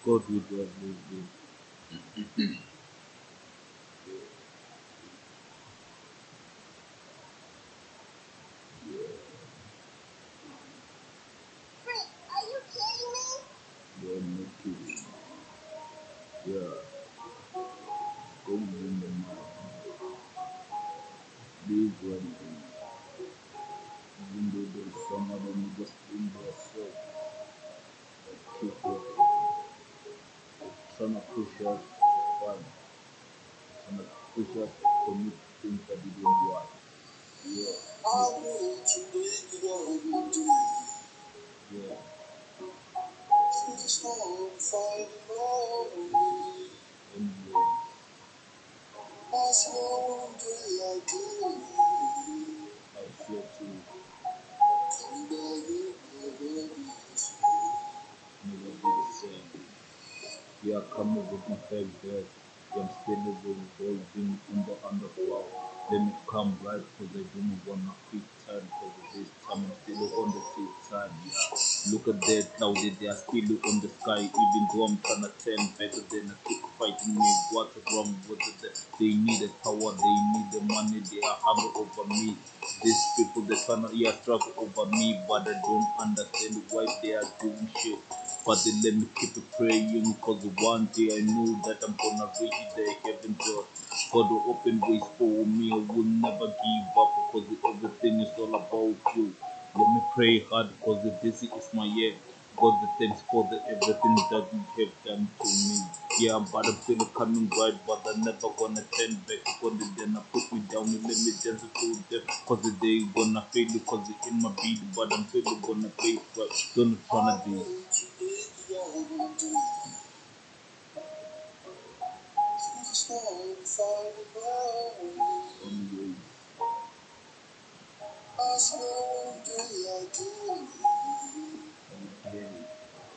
God will do everything. Yeah, no kidding. Yeah, God is in the mind. Big one thing. Even though there's some other niggas in their soul that keep working. Some are push us to fun. Some are push us to commit things that we don't want. Yeah. Yeah. Anyway, I swear to never be the same. Yeah, come up with my favorite. I'm still living holding in the underground. Let me come right because I don't wanna quick time because this time I'm still on the same time. Yeah, look at that cloudy, they are still on the sky. Even though I'm trying to turn better than I keep fighting me. What's wrong with it? They need the power, they need the money, they are hungry over me. These people they tryna yeah struggle over me, but I don't understand why they are doing shit. But they let me keep it praying, cause one day I know that I'm gonna reach the heaven door. God will open ways for me, I will never give up because everything is all about you. Let me pray hard because this is my year. God, the thanks for the everything that you have done to me. Yeah, but I'm still coming right, but I'm never gonna turn back. Because then I put me down and let me dance to them. Cause they gonna fail because it's in my beat, but I'm still gonna play right. Don't tryna be always again,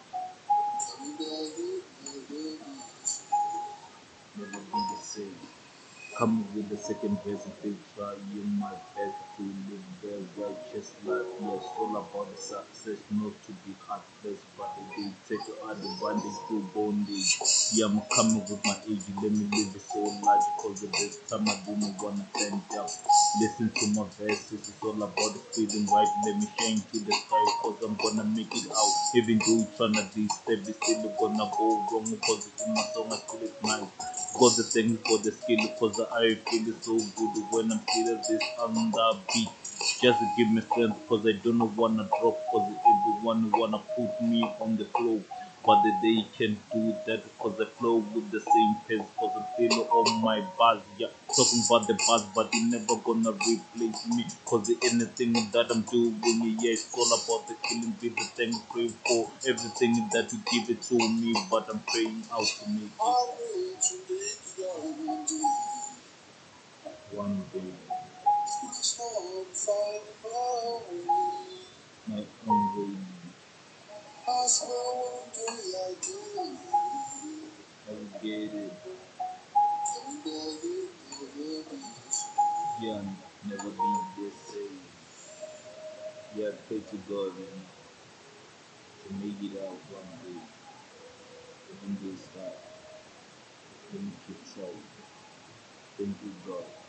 never be the same. Come with the second verse and still trying my best to live the righteous life. Yes, all about the success, not to be heartless, but they take advantage to bondage. Yeah, I'm coming with my age, let me live it so large because of this time I do not wanna stand up. Listen to my verses, it's all about the feeling right. Let me shine to the sky because I'm gonna make it out. Even though you tryna disturb, it's still gonna go wrong because in my song I feel it nice. God the thanks for the skill because I feel so good when I'm still this on the beat. Just give me strength because I don't wanna drop because everyone wanna put me on the floor. But they can do that because I flow with the same pace because I'm still on my buzz. Yeah, talking about the buzz, but they never gonna replace me because anything that I'm doing, yeah, it's all about the killing. Be the thing, pray for everything that you give it to me, but I'm praying out to make it one day my own way. I will get it. Yeah, never be the same. Yeah, pray to God and to make it out one day. Even though it's hard, let me keep trying. Thank you, God.